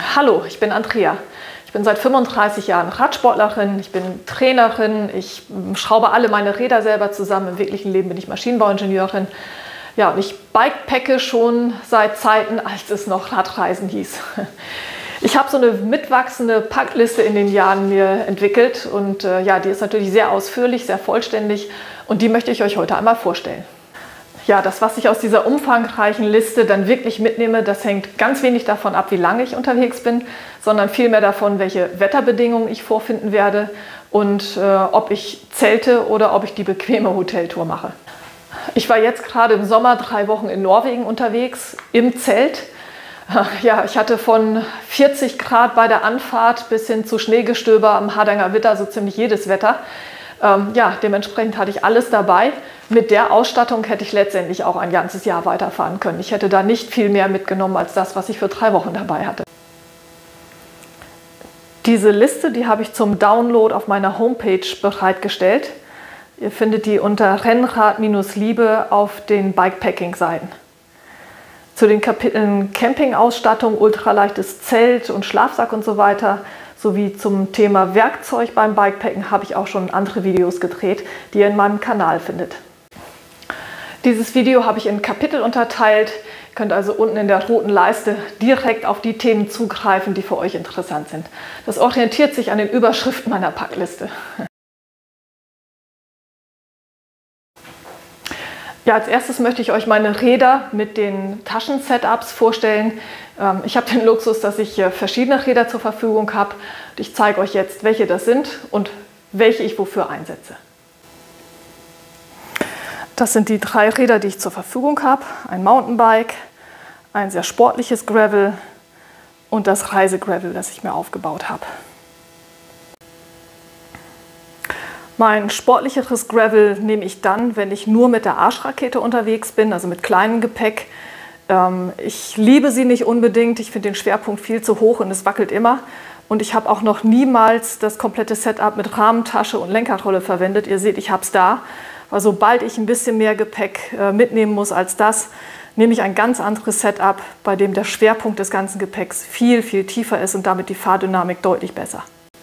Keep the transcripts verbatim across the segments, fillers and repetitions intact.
Hallo, ich bin Andrea. Ich bin seit fünfunddreißig Jahren Radsportlerin, ich bin Trainerin, ich schraube alle meine Räder selber zusammen. Im wirklichen Leben bin ich Maschinenbauingenieurin. Ja, und ich bikepacke schon seit Zeiten, als es noch Radreisen hieß. Ich habe so eine mitwachsende Packliste in den Jahren mir entwickelt und äh, ja, die ist natürlich sehr ausführlich, sehr vollständig und die möchte ich euch heute einmal vorstellen. Ja, das, was ich aus dieser umfangreichen Liste dann wirklich mitnehme, das hängt ganz wenig davon ab, wie lange ich unterwegs bin, sondern vielmehr davon, welche Wetterbedingungen ich vorfinden werde und äh, ob ich zelte oder ob ich die bequeme Hoteltour mache. Ich war jetzt gerade im Sommer drei Wochen in Norwegen unterwegs, im Zelt. Ja, ich hatte von vierzig Grad bei der Anfahrt bis hin zu Schneegestöber am Hardangervidda so ziemlich jedes Wetter. Ähm, ja, dementsprechend hatte ich alles dabei. Mit der Ausstattung hätte ich letztendlich auch ein ganzes Jahr weiterfahren können. Ich hätte da nicht viel mehr mitgenommen als das, was ich für drei Wochen dabei hatte. Diese Liste, die habe ich zum Download auf meiner Homepage bereitgestellt. Ihr findet die unter Rennrad-Liebe auf den Bikepacking-Seiten. Zu den Kapiteln Campingausstattung, ultraleichtes Zelt und Schlafsack und so weiter, sowie zum Thema Werkzeug beim Bikepacken habe ich auch schon andere Videos gedreht, die ihr in meinem Kanal findet. Dieses Video habe ich in Kapitel unterteilt. Ihr könnt also unten in der roten Leiste direkt auf die Themen zugreifen, die für euch interessant sind. Das orientiert sich an den Überschriften meiner Packliste. Ja, als erstes möchte ich euch meine Räder mit den Taschen-Setups vorstellen. Ich habe den Luxus, dass ich verschiedene Räder zur Verfügung habe. Ich zeige euch jetzt, welche das sind und welche ich wofür einsetze. Das sind die drei Räder, die ich zur Verfügung habe. Ein Mountainbike, ein sehr sportliches Gravel und das Reisegravel, das ich mir aufgebaut habe. Mein sportlicheres Gravel nehme ich dann, wenn ich nur mit der Arschrakete unterwegs bin, also mit kleinem Gepäck. Ähm, ich liebe sie nicht unbedingt, ich finde den Schwerpunkt viel zu hoch und es wackelt immer. Und ich habe auch noch niemals das komplette Setup mit Rahmentasche und Lenkerrolle verwendet. Ihr seht, ich habe es da. Weil sobald ich ein bisschen mehr Gepäck äh, mitnehmen muss als das, nehme ich ein ganz anderes Setup, bei dem der Schwerpunkt des ganzen Gepäcks viel, viel tiefer ist und damit die Fahrdynamik deutlich besser.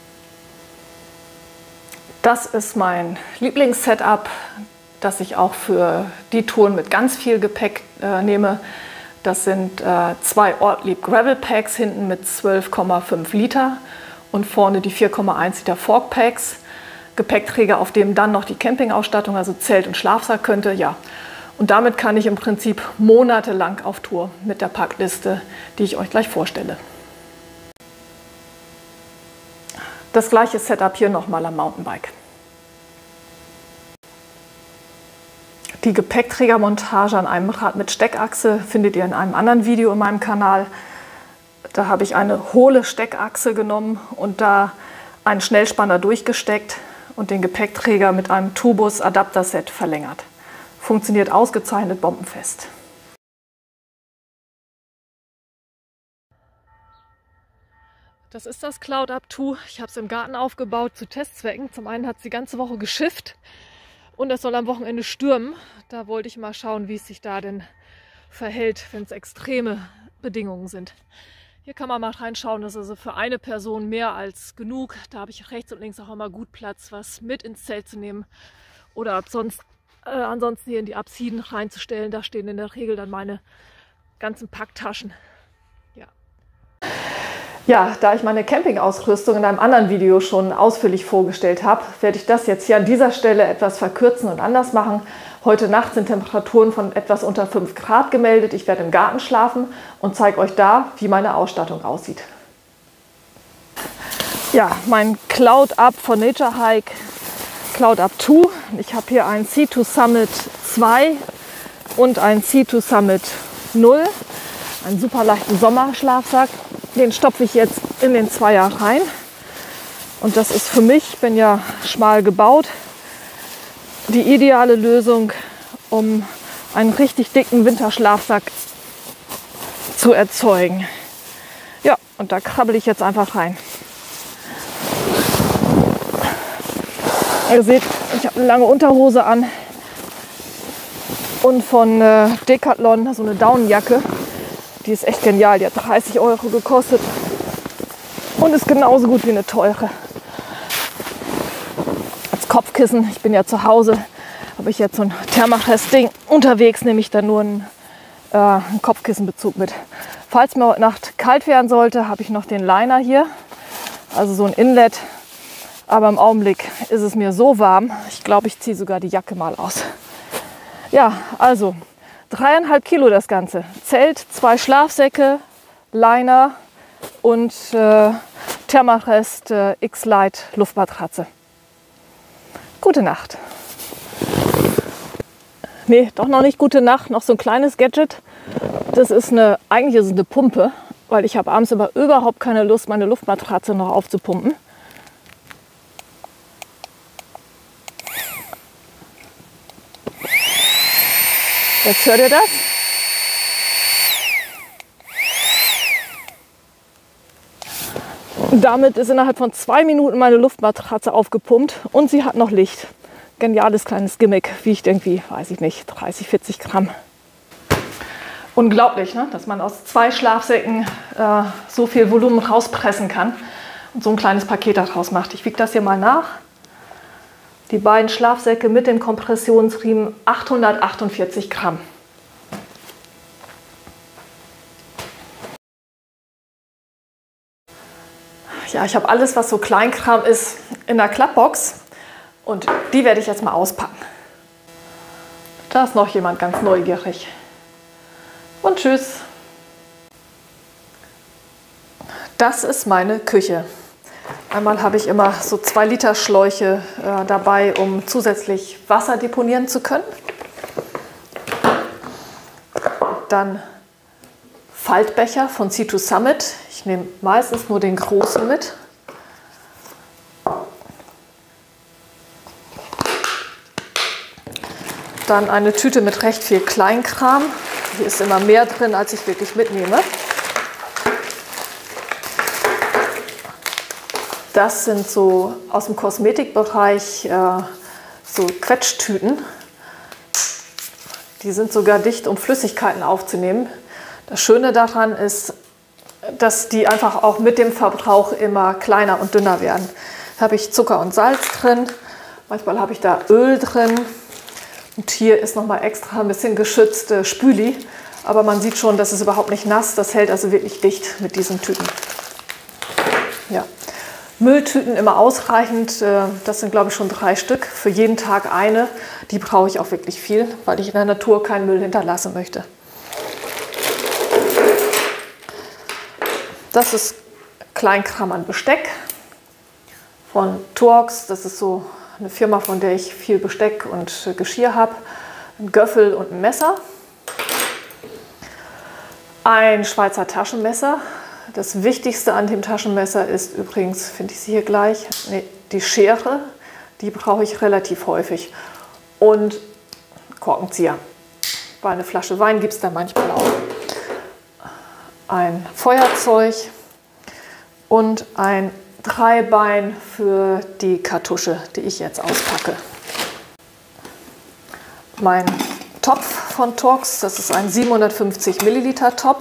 Das ist mein Lieblingssetup, das ich auch für die Touren mit ganz viel Gepäck äh, nehme. Das sind äh, zwei Ortlieb Gravel Packs hinten mit zwölf Komma fünf Liter und vorne die vier Komma eins Liter Fork Packs. Gepäckträger, auf dem dann noch die Campingausstattung, also Zelt und Schlafsack könnte. Ja. Und damit kann ich im Prinzip monatelang auf Tour mit der Packliste, die ich euch gleich vorstelle. Das gleiche Setup hier nochmal am Mountainbike. Die Gepäckträgermontage an einem Rad mit Steckachse findet ihr in einem anderen Video in meinem Kanal. Da habe ich eine hohle Steckachse genommen und da einen Schnellspanner durchgesteckt und den Gepäckträger mit einem Tubus-Adapter-Set verlängert. Funktioniert ausgezeichnet bombenfest. Das ist das Cloud-Up zwei. Ich habe es im Garten aufgebaut zu Testzwecken. Zum einen hat es die ganze Woche geschifft und es soll am Wochenende stürmen. Da wollte ich mal schauen, wie es sich da denn verhält, wenn es extreme Bedingungen sind. Hier kann man mal reinschauen, das ist also für eine Person mehr als genug. Da habe ich rechts und links auch immer gut Platz, was mit ins Zelt zu nehmen oder sonst, äh, ansonsten hier in die Apsiden reinzustellen. Da stehen in der Regel dann meine ganzen Packtaschen. Ja. Ja, da ich meine Campingausrüstung in einem anderen Video schon ausführlich vorgestellt habe, werde ich das jetzt hier an dieser Stelle etwas verkürzen und anders machen. Heute Nacht sind Temperaturen von etwas unter fünf Grad gemeldet. Ich werde im Garten schlafen und zeige euch da, wie meine Ausstattung aussieht. Ja, mein Cloud-Up von Naturehike, Cloud-Up zwei. Ich habe hier einen C zwei Summit zwei und einen C zwei Summit null. Einen super leichten Sommerschlafsack. Den stopfe ich jetzt in den Zweier rein. Und das ist für mich, ich bin ja schmal gebaut, die ideale Lösung, um einen richtig dicken Winterschlafsack zu erzeugen. Ja, und da krabbel ich jetzt einfach rein. Ihr seht, ich habe eine lange Unterhose an und von äh, Decathlon so eine Daunenjacke. Die ist echt genial, die hat dreißig Euro gekostet. und ist genauso gut wie eine teure. Als Kopfkissen, ich bin ja zu Hause, habe ich jetzt so ein Thermarest-Ding. Unterwegs nehme ich dann nur einen, äh, einen Kopfkissenbezug mit. Falls mir heute Nacht kalt werden sollte, habe ich noch den Liner hier, also so ein Inlet. Aber im Augenblick ist es mir so warm, ich glaube, ich ziehe sogar die Jacke mal aus. Ja, also dreieinhalb Kilo das Ganze. Zelt, zwei Schlafsäcke, Liner und äh, Thermarest äh, X-Lite Luftmatratze. Gute Nacht. Nee, doch noch nicht gute Nacht, noch so ein kleines Gadget. Das ist eine, eigentlich ist es eine Pumpe, weil ich habe abends aber überhaupt keine Lust, meine Luftmatratze noch aufzupumpen. Jetzt hört ihr das? Damit ist innerhalb von zwei Minuten meine Luftmatratze aufgepumpt und sie hat noch Licht. Geniales kleines Gimmick, wiegt irgendwie, weiß ich nicht, dreißig, vierzig Gramm. Unglaublich, ne? Dass man aus zwei Schlafsäcken äh, so viel Volumen rauspressen kann und so ein kleines Paket daraus macht. Ich wiege das hier mal nach. Die beiden Schlafsäcke mit dem Kompressionsriemen, achthundertachtundvierzig Gramm. Ja, ich habe alles, was so Kleinkram ist, in der Klappbox und die werde ich jetzt mal auspacken. Da ist noch jemand ganz neugierig. Und tschüss. Das ist meine Küche. Einmal habe ich immer so zwei Liter Schläuche äh, dabei, um zusätzlich Wasser deponieren zu können. Dann Faltbecher von C zwei Summit. Ich nehme meistens nur den großen mit. Dann eine Tüte mit recht viel Kleinkram. Hier ist immer mehr drin, als ich wirklich mitnehme. Das sind so aus dem Kosmetikbereich äh, so Quetschtüten. Die sind sogar dicht, um Flüssigkeiten aufzunehmen. Das Schöne daran ist, dass die einfach auch mit dem Verbrauch immer kleiner und dünner werden. Da habe ich Zucker und Salz drin, manchmal habe ich da Öl drin und hier ist noch mal extra ein bisschen geschützte Spüli. Aber man sieht schon, das ist überhaupt nicht nass, das hält also wirklich dicht mit diesen Tüten. Ja. Mülltüten immer ausreichend, das sind glaube ich schon drei Stück, für jeden Tag eine. Die brauche ich auch wirklich viel, weil ich in der Natur keinen Müll hinterlassen möchte. Das ist Kleinkram an Besteck von Torx. Das ist so eine Firma, von der ich viel Besteck und Geschirr habe. Ein Göffel und ein Messer. Ein Schweizer Taschenmesser. Das Wichtigste an dem Taschenmesser ist übrigens, finde ich sie hier gleich, nee, die Schere. Die brauche ich relativ häufig. Und Korkenzieher. Weil eine Flasche Wein gibt es da manchmal auch. Ein Feuerzeug und ein Dreibein für die Kartusche, die ich jetzt auspacke. Mein Topf von Torx, das ist ein siebenhundertfünfzig Milliliter Topf.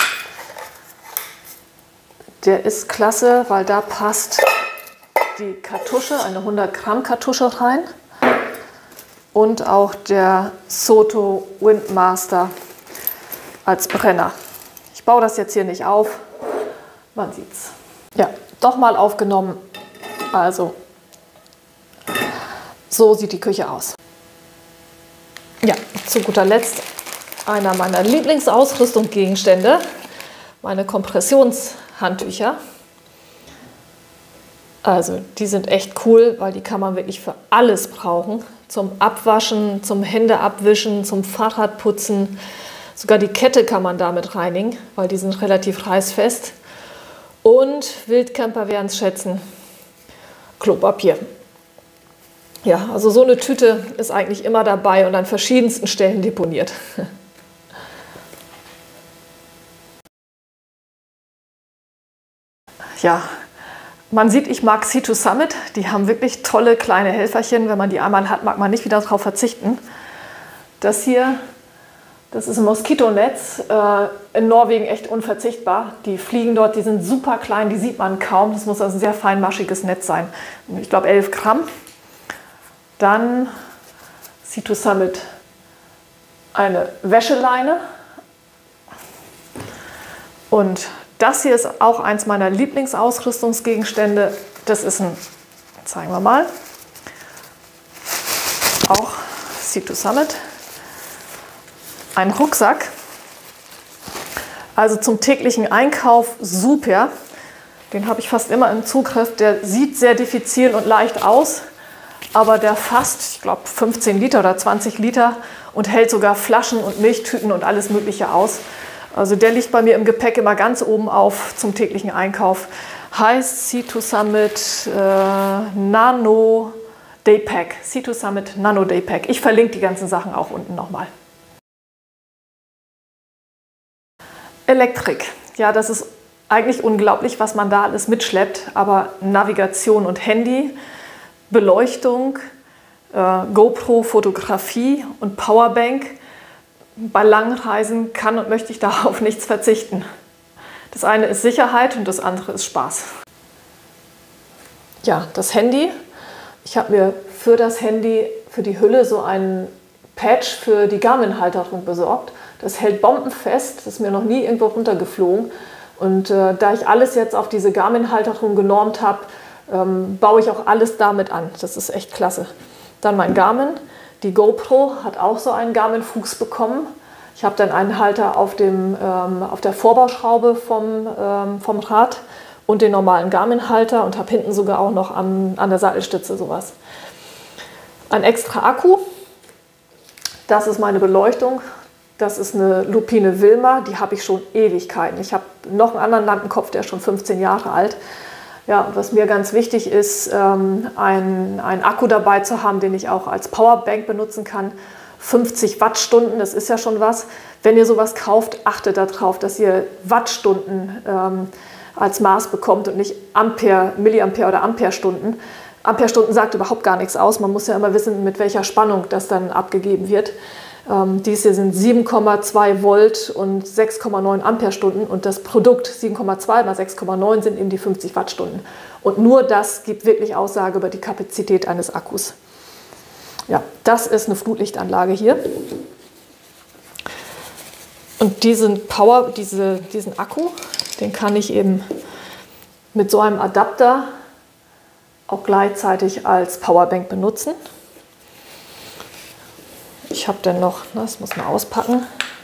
Der ist klasse, weil da passt die Kartusche, eine hundert Gramm Kartusche rein und auch der Soto Windmaster als Brenner. Ich baue das jetzt hier nicht auf, man sieht's. Ja, doch mal aufgenommen. Also, so sieht die Küche aus. Ja, zu guter Letzt einer meiner Lieblingsausrüstungsgegenstände, meine Kompressionshandtücher. Also, die sind echt cool, weil die kann man wirklich für alles brauchen. Zum Abwaschen, zum Händeabwischen, zum Fahrradputzen. Sogar die Kette kann man damit reinigen, weil die sind relativ reißfest. Und Wildcamper werden es schätzen, Klopapier. Ja, also so eine Tüte ist eigentlich immer dabei und an verschiedensten Stellen deponiert. Ja, man sieht, ich mag C zwei Summit. Die haben wirklich tolle kleine Helferchen. Wenn man die einmal hat, mag man nicht wieder darauf verzichten. Das hier, Das ist ein Moskitonetz, äh, in Norwegen echt unverzichtbar. Die fliegen dort, die sind super klein, die sieht man kaum. Das muss also ein sehr feinmaschiges Netz sein. Ich glaube elf Gramm. Dann Sea to Summit eine Wäscheleine. Und das hier ist auch eins meiner Lieblingsausrüstungsgegenstände. Das ist ein, zeigen wir mal, auch Sea to Summit. Ein Rucksack, also zum täglichen Einkauf super. Den habe ich fast immer im Zugriff. Der sieht sehr diffizil und leicht aus, aber der fasst, ich glaube, fünfzehn Liter oder zwanzig Liter und hält sogar Flaschen und Milchtüten und alles Mögliche aus. Also der liegt bei mir im Gepäck immer ganz oben auf zum täglichen Einkauf. Heißt Sea to Summit äh, Nano Daypack. Sea to Summit Nano Daypack. Ich verlinke die ganzen Sachen auch unten nochmal. Elektrik. Ja, das ist eigentlich unglaublich, was man da alles mitschleppt. Aber Navigation und Handy, Beleuchtung, äh, GoPro, Fotografie und Powerbank. Bei langen Reisen kann und möchte ich da auf nichts verzichten. Das eine ist Sicherheit und das andere ist Spaß. Ja, das Handy. Ich habe mir für das Handy, für die Hülle so einen Patch für die Garmin-Halterung besorgt. Das hält bombenfest, das ist mir noch nie irgendwo runtergeflogen. Und äh, da ich alles jetzt auf diese Garmin-Halterung genormt habe, ähm, baue ich auch alles damit an. Das ist echt klasse. Dann mein Garmin. Die GoPro hat auch so einen Garmin-Fuchs bekommen. Ich habe dann einen Halter auf, dem, ähm, auf der Vorbauschraube vom, ähm, vom Rad und den normalen Garmin-Halter und habe hinten sogar auch noch am, an der Sattelstütze sowas. Ein extra Akku. Das ist meine Beleuchtung. Das ist eine Lupine Wilma, die habe ich schon Ewigkeiten. Ich habe noch einen anderen Lampenkopf, der ist schon fünfzehn Jahre alt. Ja, was mir ganz wichtig ist, ähm, einen, einen Akku dabei zu haben, den ich auch als Powerbank benutzen kann. fünfzig Wattstunden, das ist ja schon was. Wenn ihr sowas kauft, achtet darauf, dass ihr Wattstunden ähm, als Maß bekommt und nicht Ampere, Milliampere oder Amperestunden. Amperestunden sagt überhaupt gar nichts aus. Man muss ja immer wissen, mit welcher Spannung das dann abgegeben wird. Ähm, dies hier sind sieben Komma zwei Volt und sechs Komma neun Amperestunden und das Produkt sieben Komma zwei mal sechs Komma neun sind eben die fünfzig Wattstunden. Und nur das gibt wirklich Aussage über die Kapazität eines Akkus. Ja, das ist eine Flutlichtanlage hier. Und diesen Power, diese, diesen Akku, den kann ich eben mit so einem Adapter auch gleichzeitig als Powerbank benutzen. Ich habe dann noch, das muss man auspacken.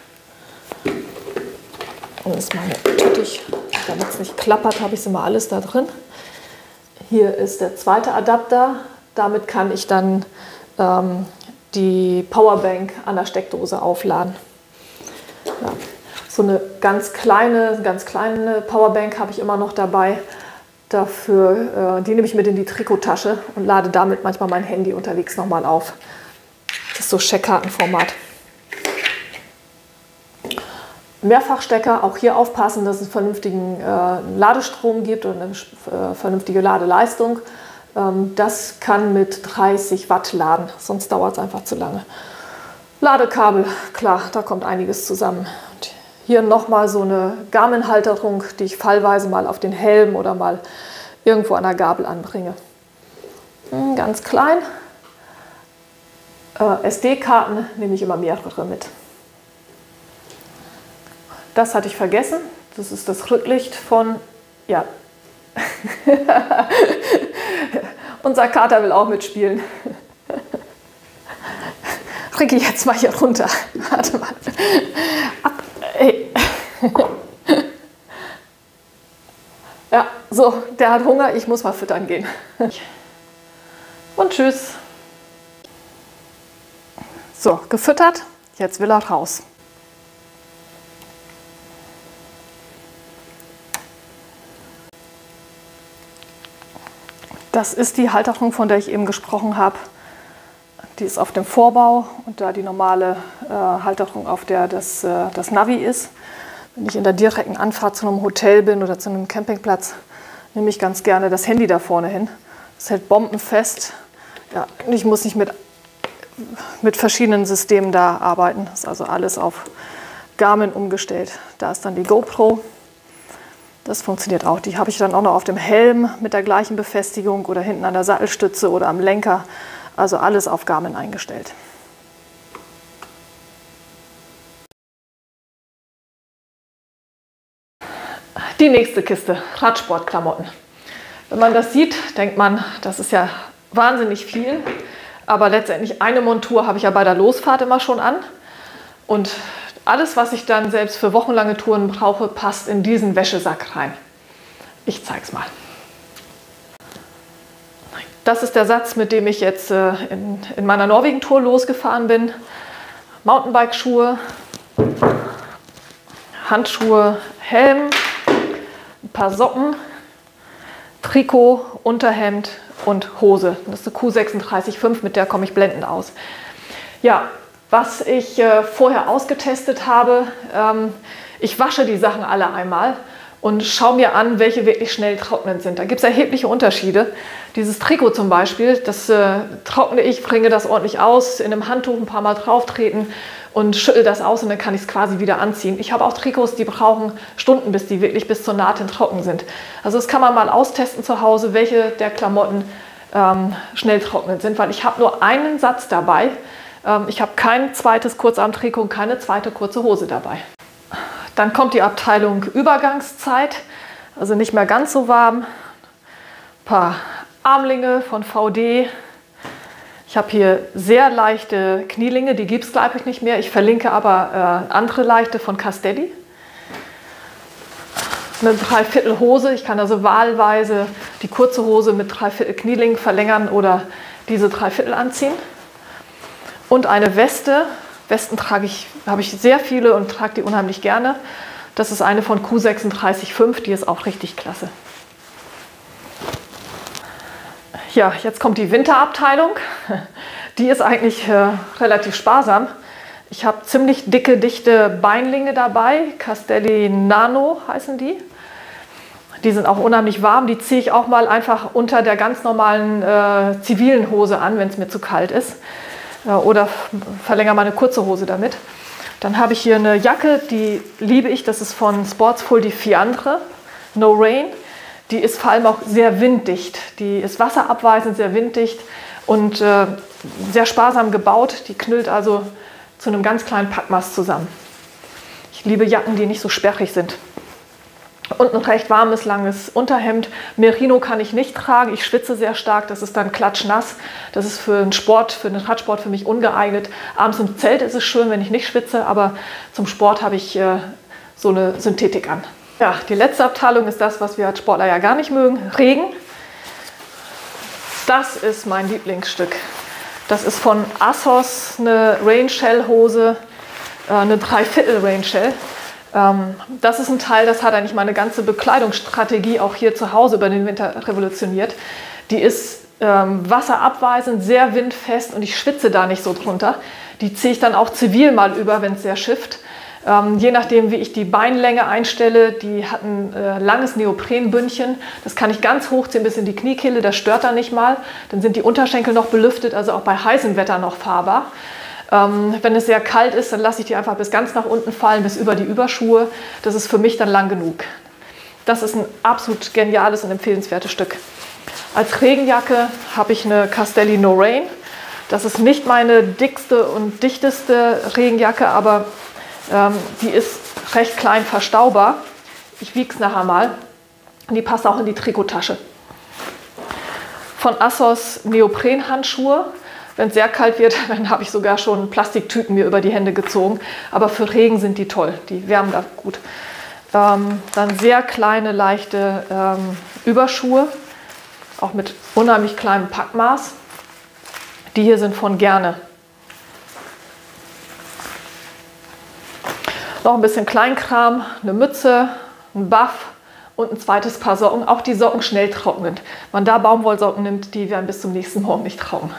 Und ist meine Tüttich, damit es nicht klappert, habe ich immer alles da drin. Hier ist der zweite Adapter. Damit kann ich dann ähm, die Powerbank an der Steckdose aufladen. Ja. So eine ganz kleine, ganz kleine Powerbank habe ich immer noch dabei. Dafür, äh, die nehme ich mit in die Trikottasche und lade damit manchmal mein Handy unterwegs nochmal auf. Das ist so Scheckkartenformat. Mehrfachstecker, auch hier aufpassen, dass es vernünftigen äh, Ladestrom gibt und eine äh, vernünftige Ladeleistung. Ähm, das kann mit dreißig Watt laden, sonst dauert es einfach zu lange. Ladekabel, klar, da kommt einiges zusammen. Und hier nochmal so eine Garmin-Halterung, die ich fallweise mal auf den Helm oder mal irgendwo an der Gabel anbringe. Hm, ganz klein. Äh, S D-Karten nehme ich immer mehrere mit. Das hatte ich vergessen. Das ist das Rücklicht von, ja. Unser Kater will auch mitspielen. Ricky, jetzt mal hier runter. Warte mal. Ab. Hey. Ja, so, der hat Hunger. Ich muss mal füttern gehen. Und tschüss. So, gefüttert. Jetzt will er raus. Das ist die Halterung, von der ich eben gesprochen habe. Die ist auf dem Vorbau und da die normale äh, Halterung, auf der das, äh, das Navi ist. Wenn ich in der direkten Anfahrt zu einem Hotel bin oder zu einem Campingplatz, nehme ich ganz gerne das Handy da vorne hin. Das hält bombenfest. Ja, ich muss nicht mit mit verschiedenen Systemen da arbeiten. Das ist also alles auf Garmin umgestellt. Da ist dann die GoPro. Das funktioniert auch. Die habe ich dann auch noch auf dem Helm mit der gleichen Befestigung oder hinten an der Sattelstütze oder am Lenker. Also alles auf Garmin eingestellt. Die nächste Kiste, Radsportklamotten. Wenn man das sieht, denkt man, das ist ja wahnsinnig viel. Aber letztendlich eine Montur habe ich ja bei der Losfahrt immer schon an. Und alles, was ich dann selbst für wochenlange Touren brauche, passt in diesen Wäschesack rein. Ich zeige es mal. Das ist der Satz, mit dem ich jetzt in, in meiner Norwegen-Tour losgefahren bin. Mountainbike-Schuhe, Handschuhe, Helm, ein paar Socken, Trikot, Unterhemd und Hose. Das ist eine Q sechsunddreißig Punkt fünf, mit der komme ich blendend aus. Ja, was ich äh, vorher ausgetestet habe, ähm, ich wasche die Sachen alle einmal und schaue mir an, welche wirklich schnell trocknend sind. Da gibt es erhebliche Unterschiede. Dieses Trikot zum Beispiel, das äh, trockne ich, bringe das ordentlich aus, in einem Handtuch ein paar Mal drauf treten und schüttel das aus und dann kann ich es quasi wieder anziehen. Ich habe auch Trikots, die brauchen Stunden, bis die wirklich bis zur Naht hin trocken sind. Also das kann man mal austesten zu Hause, welche der Klamotten ähm, schnell trocknend sind, weil ich habe nur einen Satz dabei. Ähm, ich habe kein zweites Kurzarmtrikot und keine zweite kurze Hose dabei. Dann kommt die Abteilung Übergangszeit, also nicht mehr ganz so warm. Ein paar Armlinge von V D. Ich habe hier sehr leichte Knielinge, die gibt es glaube ich nicht mehr. Ich verlinke aber äh, andere leichte von Castelli. Eine Dreiviertel-Hose, ich kann also wahlweise die kurze Hose mit Dreiviertel Knieling verlängern oder diese Dreiviertel anziehen. Und eine Weste. Westen trage ich, habe ich sehr viele und trage die unheimlich gerne. Das ist eine von Q sechsunddreißig Punkt fünf, die ist auch richtig klasse. Ja, jetzt kommt die Winterabteilung. Die ist eigentlich äh, relativ sparsam. Ich habe ziemlich dicke, dichte Beinlinge dabei. Castelli Nano heißen die. Die sind auch unheimlich warm. Die ziehe ich auch mal einfach unter der ganz normalen äh, zivilen Hose an, wenn es mir zu kalt ist. Äh, oder verlängere meine kurze Hose damit. Dann habe ich hier eine Jacke, die liebe ich. Das ist von Sportsful die Fiandre No Rain. Die ist vor allem auch sehr winddicht. Die ist wasserabweisend, sehr winddicht und äh, sehr sparsam gebaut. Die knüllt also zu einem ganz kleinen Packmaß zusammen. Ich liebe Jacken, die nicht so sperrig sind. Und ein recht warmes, langes Unterhemd. Merino kann ich nicht tragen. Ich schwitze sehr stark. Das ist dann klatschnass. Das ist für einen Sport, für den Radsport für mich ungeeignet. Abends im Zelt ist es schön, wenn ich nicht schwitze, aber zum Sport habe ich äh, so eine Synthetik an. Ja, die letzte Abteilung ist das, was wir als Sportler ja gar nicht mögen, Regen. Das ist mein Lieblingsstück. Das ist von Assos eine Rain-Shell-Hose, eine Dreiviertel-Rain-Shell. Das ist ein Teil, das hat eigentlich meine ganze Bekleidungsstrategie auch hier zu Hause über den Winter revolutioniert. Die ist ähm, wasserabweisend, sehr windfest und ich schwitze da nicht so drunter. Die ziehe ich dann auch zivil mal über, wenn es sehr schifft. Ähm, je nachdem, wie ich die Beinlänge einstelle, die hat ein äh, langes Neoprenbündchen. Das kann ich ganz hochziehen bis in die Kniekehle, das stört dann nicht mal. Dann sind die Unterschenkel noch belüftet, also auch bei heißem Wetter noch fahrbar. Ähm, wenn es sehr kalt ist, dann lasse ich die einfach bis ganz nach unten fallen, bis über die Überschuhe. Das ist für mich dann lang genug. Das ist ein absolut geniales und empfehlenswertes Stück. Als Regenjacke habe ich eine Castelli No Rain. Das ist nicht meine dickste und dichteste Regenjacke, aber ähm, die ist recht klein verstaubar. Ich wiege es nachher mal. Und die passt auch in die Trikottasche. Von Assos Neoprenhandschuhe. Wenn es sehr kalt wird, dann habe ich sogar schon Plastiktüten mir über die Hände gezogen. Aber für Regen sind die toll, die wärmen da gut. Ähm, dann sehr kleine, leichte ähm, Überschuhe, auch mit unheimlich kleinem Packmaß. Die hier sind von Gerne. Noch ein bisschen Kleinkram, eine Mütze, ein Buff und ein zweites Paar Socken. Auch die Socken schnell trocknen. Wenn man da Baumwollsocken nimmt, die werden bis zum nächsten Morgen nicht trocken.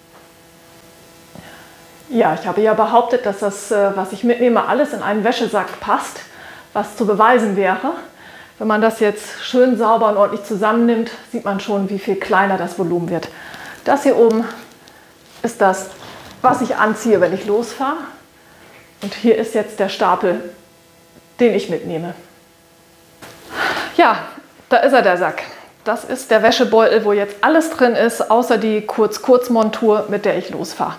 Ja, ich habe ja behauptet, dass das, was ich mitnehme, alles in einen Wäschesack passt, was zu beweisen wäre. Wenn man das jetzt schön sauber und ordentlich zusammennimmt, sieht man schon, wie viel kleiner das Volumen wird. Das hier oben ist das, was ich anziehe, wenn ich losfahre. Und hier ist jetzt der Stapel, den ich mitnehme. Ja, da ist er, der Sack. Das ist der Wäschebeutel, wo jetzt alles drin ist, außer die Kurz-Kurz-Montur, mit der ich losfahre.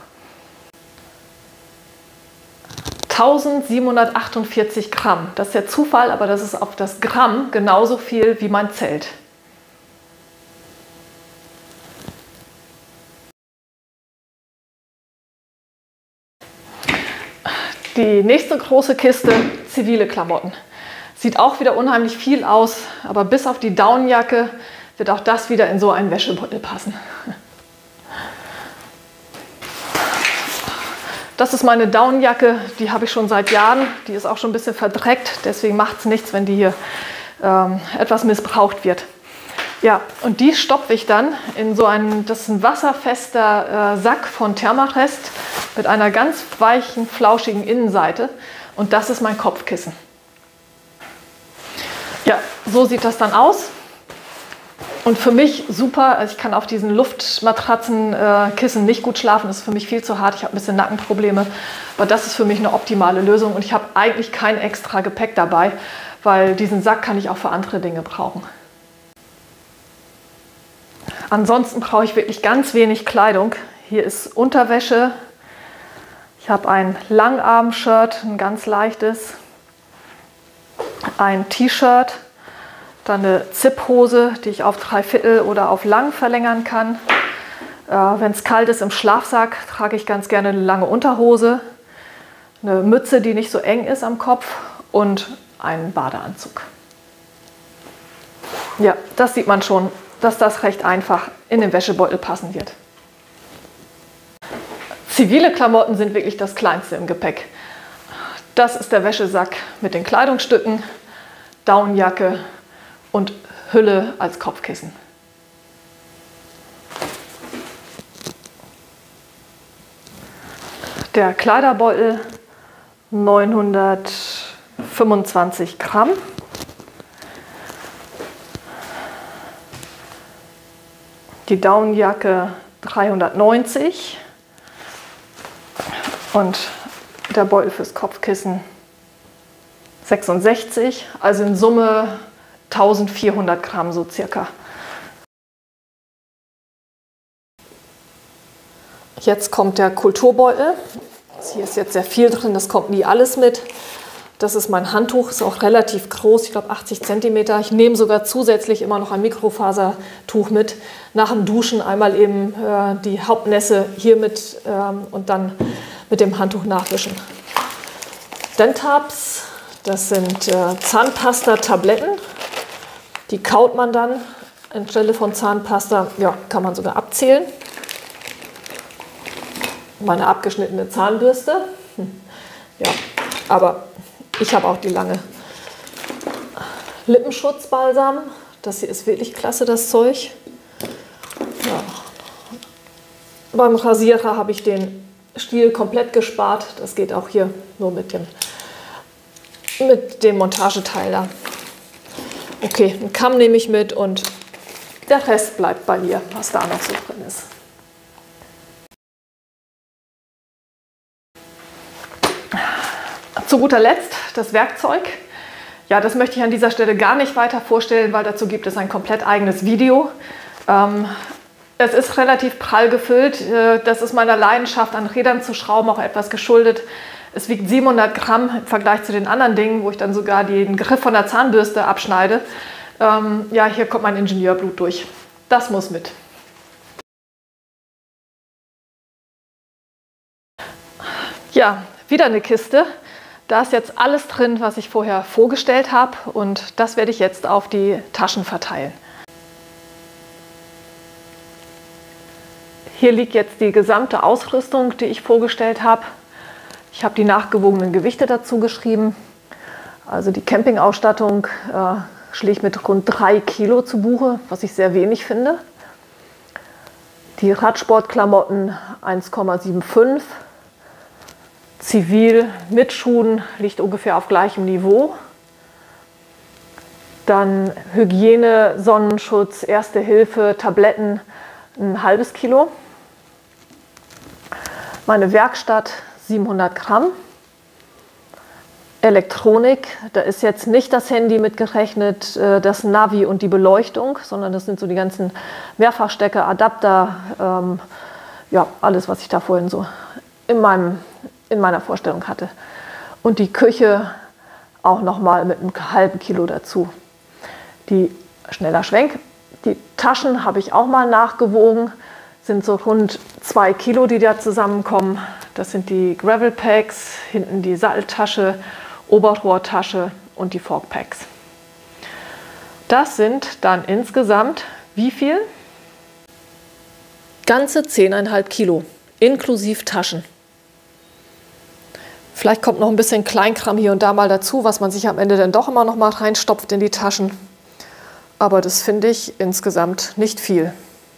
eintausendsiebenhundertachtundvierzig Gramm. Das ist der Zufall, aber das ist auf das Gramm genauso viel wie mein Zelt. Die nächste große Kiste, zivile Klamotten. Sieht auch wieder unheimlich viel aus, aber bis auf die Daunenjacke wird auch das wieder in so einen Wäschebeutel passen. Das ist meine Daunenjacke, die habe ich schon seit Jahren. Die ist auch schon ein bisschen verdreckt, deswegen macht es nichts, wenn die hier ähm, etwas missbraucht wird. Ja, und die stopfe ich dann in so einen, das ist ein wasserfester äh, Sack von Thermarest mit einer ganz weichen, flauschigen Innenseite. Und das ist mein Kopfkissen. Ja, so sieht das dann aus. Und für mich super, also ich kann auf diesen Luftmatratzenkissen äh, nicht gut schlafen, das ist für mich viel zu hart, ich habe ein bisschen Nackenprobleme, aber das ist für mich eine optimale Lösung und ich habe eigentlich kein extra Gepäck dabei, weil diesen Sack kann ich auch für andere Dinge brauchen. Ansonsten brauche ich wirklich ganz wenig Kleidung. Hier ist Unterwäsche, ich habe ein Langarm-Shirt, ein ganz leichtes, ein T-Shirt, dann eine Zip-Hose, die ich auf Dreiviertel oder auf lang verlängern kann. Äh, wenn es kalt ist im Schlafsack, trage ich ganz gerne eine lange Unterhose, eine Mütze, die nicht so eng ist am Kopf und einen Badeanzug. Ja, das sieht man schon, dass das recht einfach in den Wäschebeutel passen wird. Zivile Klamotten sind wirklich das Kleinste im Gepäck. Das ist der Wäschesack mit den Kleidungsstücken, Daunenjacke und Hülle als Kopfkissen. Der Kleiderbeutel neunhundertfünfundzwanzig Gramm. Die Daunenjacke dreihundertneunzig und der Beutel fürs Kopfkissen sechsundsechzig, also in Summe eintausendvierhundert Gramm so circa. Jetzt kommt der Kulturbeutel. Hier ist jetzt sehr viel drin, das kommt nie alles mit. Das ist mein Handtuch, ist auch relativ groß, ich glaube achtzig Zentimeter. Ich nehme sogar zusätzlich immer noch ein Mikrofasertuch mit. Nach dem Duschen einmal eben äh, die Hauptnässe hier mit ähm, und dann mit dem Handtuch nachwischen. Dentabs, das sind äh, Zahnpasta-Tabletten. Die kaut man dann anstelle von Zahnpasta, ja, kann man sogar abzählen. Meine abgeschnittene Zahnbürste. Hm. Ja, aber ich habe auch die lange Lippenschutzbalsam. Das hier ist wirklich klasse, das Zeug. Ja. Beim Rasierer habe ich den Stiel komplett gespart. Das geht auch hier nur mit dem, mit dem Montageteil da. Okay, einen Kamm nehme ich mit und der Rest bleibt bei mir, was da noch so drin ist. Zu guter Letzt das Werkzeug. Ja, das möchte ich an dieser Stelle gar nicht weiter vorstellen, weil dazu gibt es ein komplett eigenes Video. Ähm, es ist relativ prall gefüllt. Das ist meiner Leidenschaft an Rädern zu schrauben auch etwas geschuldet. Es wiegt siebenhundert Gramm im Vergleich zu den anderen Dingen, wo ich dann sogar den Griff von der Zahnbürste abschneide. Ähm, ja, hier kommt mein Ingenieurblut durch. Das muss mit. Ja, wieder eine Kiste. Da ist jetzt alles drin, was ich vorher vorgestellt habe, und das werde ich jetzt auf die Taschen verteilen. Hier liegt jetzt die gesamte Ausrüstung, die ich vorgestellt habe. Ich habe die nachgewogenen Gewichte dazu geschrieben. Also die Campingausstattung äh, schlägt mit rund drei Kilo zu Buche, was ich sehr wenig finde. Die Radsportklamotten eins Komma fünfundsiebzig. Zivil mit Schuhen liegt ungefähr auf gleichem Niveau. Dann Hygiene, Sonnenschutz, Erste Hilfe, Tabletten ein halbes Kilo. Meine Werkstatt siebenhundert Gramm. Elektronik, da ist jetzt nicht das Handy mitgerechnet, das Navi und die Beleuchtung, sondern das sind so die ganzen Mehrfachstecker, Adapter, ähm, ja, alles, was ich da vorhin so in, meinem, in meiner Vorstellung hatte. Und die Küche auch nochmal mit einem halben Kilo dazu. Die, schneller Schwenk, die Taschen habe ich auch mal nachgewogen, sind so rund zwei Kilo, die da zusammenkommen. Das sind die Gravel Packs, hinten die Satteltasche, Oberrohrtasche und die Fork Packs. Das sind dann insgesamt wie viel? Ganze zehn Komma fünf Kilo, inklusive Taschen. Vielleicht kommt noch ein bisschen Kleinkram hier und da mal dazu, was man sich am Ende dann doch immer noch mal reinstopft in die Taschen. Aber das finde ich insgesamt nicht viel.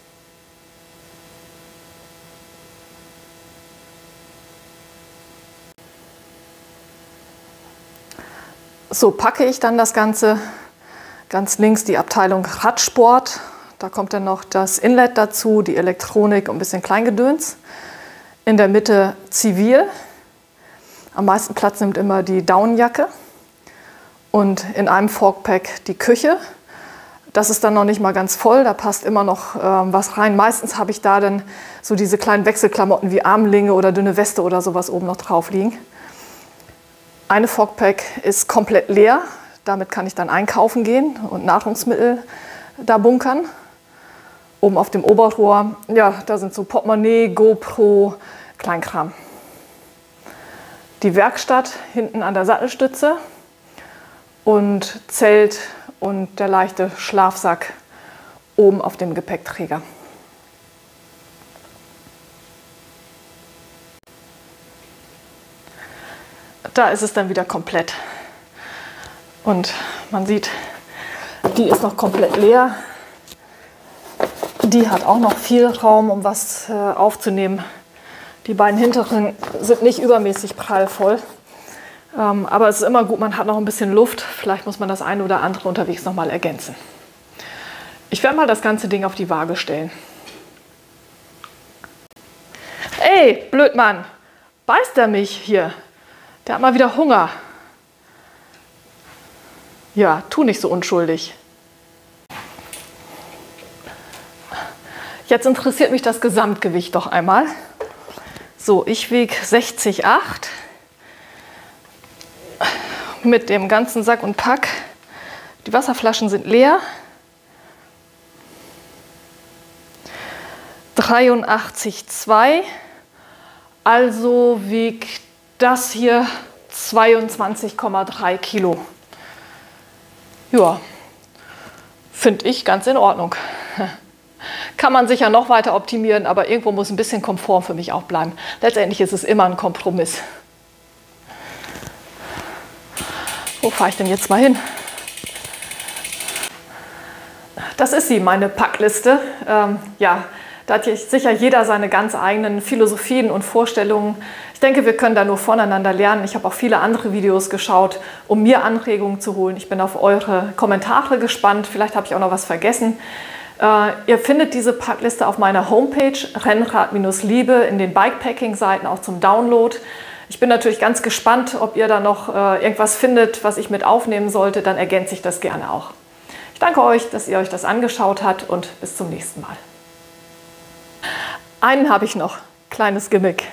So packe ich dann das Ganze. Ganz links die Abteilung Radsport. Da kommt dann noch das Inlet dazu, die Elektronik und ein bisschen Kleingedöns. In der Mitte Zivil. Am meisten Platz nimmt immer die Daunenjacke. Und in einem Forkpack die Küche. Das ist dann noch nicht mal ganz voll, da passt immer noch ähm, was rein. Meistens habe ich da dann so diese kleinen Wechselklamotten wie Armlinge oder dünne Weste oder sowas oben noch drauf liegen. Eine Forkpack ist komplett leer. Damit kann ich dann einkaufen gehen und Nahrungsmittel da bunkern. Oben auf dem Oberrohr, ja, da sind so Portemonnaie, GoPro, Kleinkram. Die Werkstatt hinten an der Sattelstütze und Zelt und der leichte Schlafsack oben auf dem Gepäckträger. Da ist es dann wieder komplett. Und man sieht, die ist noch komplett leer. Die hat auch noch viel Raum, um was äh, aufzunehmen. Die beiden hinteren sind nicht übermäßig prallvoll. Ähm, aber es ist immer gut, man hat noch ein bisschen Luft. Vielleicht muss man das eine oder andere unterwegs noch mal ergänzen. Ich werde mal das ganze Ding auf die Waage stellen. Ey, Blödmann, beißt er mich hier? Der hat mal wieder Hunger. Ja, tu nicht so unschuldig. Jetzt interessiert mich das Gesamtgewicht doch einmal. So, ich wiege sechzig Komma acht mit dem ganzen Sack und Pack. Die Wasserflaschen sind leer. dreiundachtzig Komma zwei, also wiegt das hier zweiundzwanzig Komma drei Kilo. Ja, finde ich ganz in Ordnung. Kann man sicher noch weiter optimieren, aber irgendwo muss ein bisschen Komfort für mich auch bleiben. Letztendlich ist es immer ein Kompromiss. Wo fahre ich denn jetzt mal hin? Das ist sie, meine Packliste. Ähm, ja, da hat sicher jeder seine ganz eigenen Philosophien und Vorstellungen. Ich denke, wir können da nur voneinander lernen. Ich habe auch viele andere Videos geschaut, um mir Anregungen zu holen. Ich bin auf eure Kommentare gespannt. Vielleicht habe ich auch noch was vergessen. Äh, ihr findet diese Packliste auf meiner Homepage Rennrad Liebe in den Bikepacking-Seiten auch zum Download. Ich bin natürlich ganz gespannt, ob ihr da noch äh, irgendwas findet, was ich mit aufnehmen sollte. Dann ergänze ich das gerne auch. Ich danke euch, dass ihr euch das angeschaut habt und bis zum nächsten Mal. Einen habe ich noch, kleines Gimmick.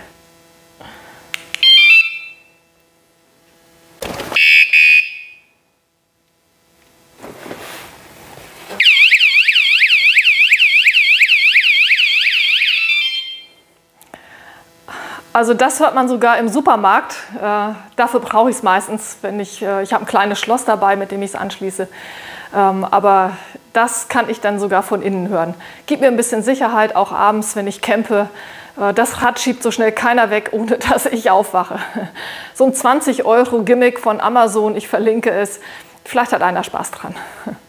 Also das hört man sogar im Supermarkt. Äh, dafür brauche ich es meistens, wenn ich, äh, ich habe ein kleines Schloss dabei, mit dem ich es anschließe. Ähm, aber das kann ich dann sogar von innen hören. Gibt mir ein bisschen Sicherheit, auch abends, wenn ich campe. Äh, das Rad schiebt so schnell keiner weg, ohne dass ich aufwache. So ein zwanzig Euro Gimmick von Amazon, ich verlinke es. Vielleicht hat einer Spaß dran.